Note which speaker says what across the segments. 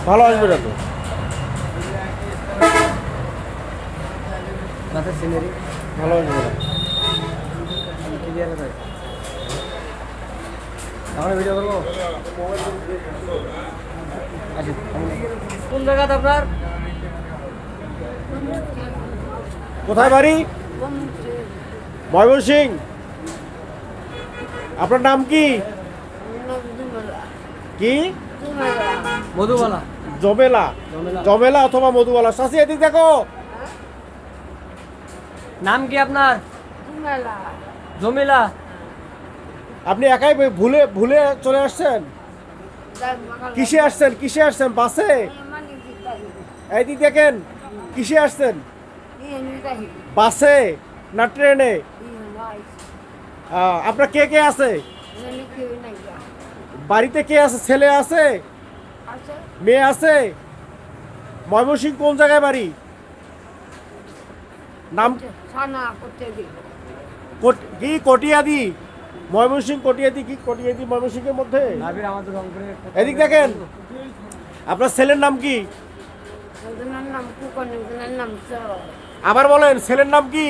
Speaker 1: ভালো আসবে না তো।
Speaker 2: সিনারি
Speaker 1: ভালো আসবে না।
Speaker 2: আমরা ভিডিও করবো। কোন জায়গাতে আপনার?
Speaker 1: কোথায় বাড়ি? ময়মনসিংহ। আপনার নাম কি? কি?
Speaker 2: মধুবালা।
Speaker 1: জমেলা। জমেলা অথবা মধুবালা। চাচি এদিক দেখো।
Speaker 2: নাম কি আপনার? জমিলা।
Speaker 1: আপনি একাই ভুলে ভুলে চলে আসছেন? কিসে আসছেন? কিসে আসছেন? বাসে? এইদিক দেখেন, কিসে আসছেন? বাসে না ট্রেনে? আপনার কে কে আছে বাড়িতে? কে আছে? ছেলে আছে? মেয়ে আছে? ময়মনসিংহ কোন জায়গায় বাড়ি? নাম কি? কটিয়াদি। ময়মনসিংহ কটিয়াদি। কি কটিয়াদি ময়মনসিংহের মধ্যে? এদিক দেখেন, আপনার ছেলের নাম কি? আবার বলেন, ছেলের নাম কি?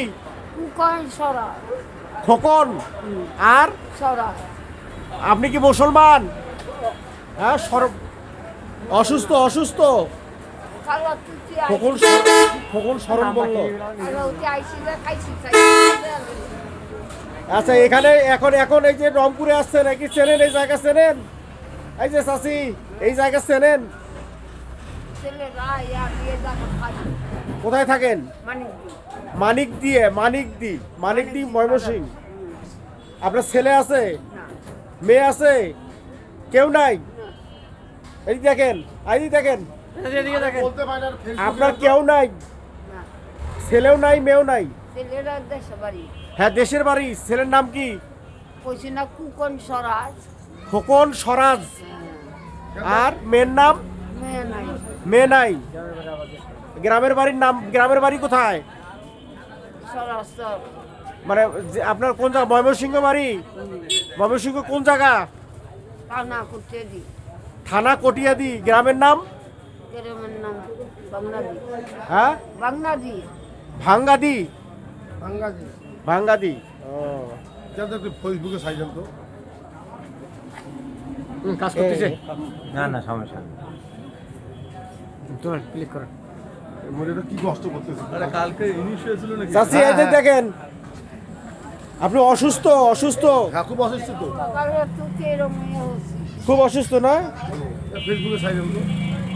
Speaker 1: খোকন। আর আপনি কি মুসলমান? হ্যাঁ, অসুস্থ। অসুস্থ খোকন শরণ বললো। আচ্ছা, এখানে এখন এখন এই যে রংপুরে আসছেন, নাকি চেনেন এই জায়গা? চেনেন? এই যে চাচি, এই জায়গা চেনেন? কোথায় থাকেন? মানিকদি। ময়মনসিংহ। আপনার ছেলে আছে? মেয়ে আছে? কেউ নাই? এই দেখেন, আপনার কেউ নাই? ছেলেও নাই, মেয়েও নাই? হ্যাঁ, দেশের বাড়ি। ছেলের নাম কি? খোকন স্বরাজ। আর মেয়ের নাম? মেয়ে নাই। গ্রামের বাড়ির নাম? গ্রামের বাড়ি কোথায়? মানে আপনার কোন জায়গা? ময়মনসিংহ বাড়ি? ময়মনসিংহ কোন জায়গা? থানা কটিয়াদি। গ্রামের নাম? হ্যাঁ, ভাঙ্গাদি। ফেসবুকে সাইজন তো কাজ করতেছে না সমস্যা। ক্লিক করেন। কি কষ্ট করতেছে? কালকে ইনিশ হয়েছিল নাকি? চাচি এদের দেখেন, আপনি অসুস্থ। খুব অসুস্থ তো। খুব অসুস্থ না? ফেসবুকে সাইজন তো।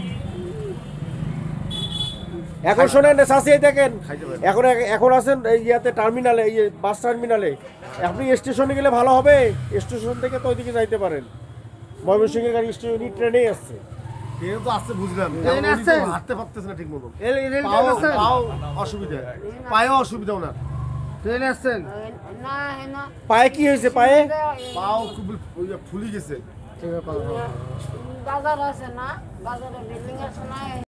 Speaker 1: এখন শোনেন চাচি, দেখেন এখন আছেন ইয়াতে টার্মিনালে, এই বাস টার্মিনালে। আপনি স্টেশনে গেলে ভালো হবে। স্টেশন থেকে তো ওইদিকে যাইতে পারেন। ময়মনসিংহের গাড়ি স্টেশনে ট্রেনেই আসছে। ট্রেনে তো আসছে, বুঝলাম। হাঁটতে পারতেছে না ঠিক মতো। অসুবিধা, পায়েও অসুবিধা ওনার। ট্রেনে আসছেন? পায়ে কি হয়েছে? পাও খুব ফুলি গেছে। বাজার আছে না? বাজারে বিল্ডিং আছে না?